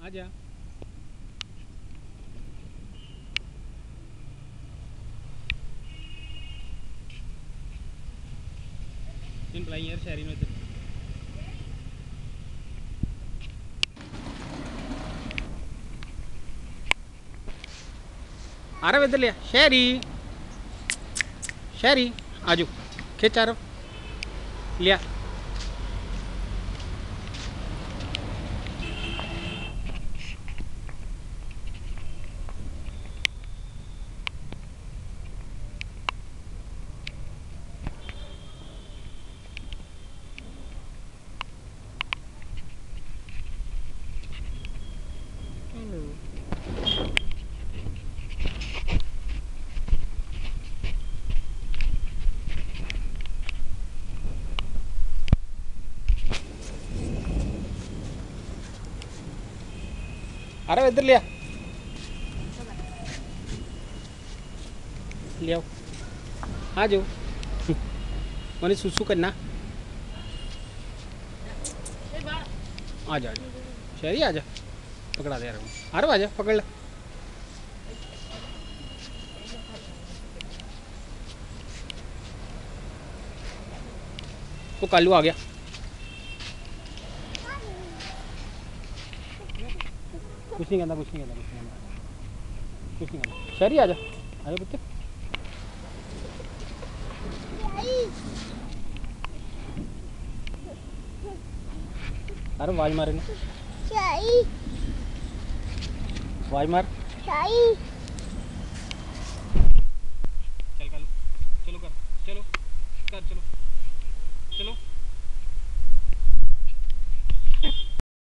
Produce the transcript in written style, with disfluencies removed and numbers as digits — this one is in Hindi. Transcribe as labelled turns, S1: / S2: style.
S1: आजा। इन बुलाई यार शहरी में इधर। आ रहा इधर लिया शहरी। शहरी आजू खिंच आ रहा लिया। अरे इधर लिया ले आओ आ जाओ। मैंने सुसु करना आ जा शहरी आ जा पकड़ा दे रहा अरे आ जा पकड़ ला। वो कालू आ गया। कुछ नहीं कहता कुछ नहीं कहता कुछ नहीं कहता कुछ नहीं कहता। शहरी आ जा पुत्र। अरे आवाज मारे ना आवाज मार। चल कालू चलो कर चलो कर चलो।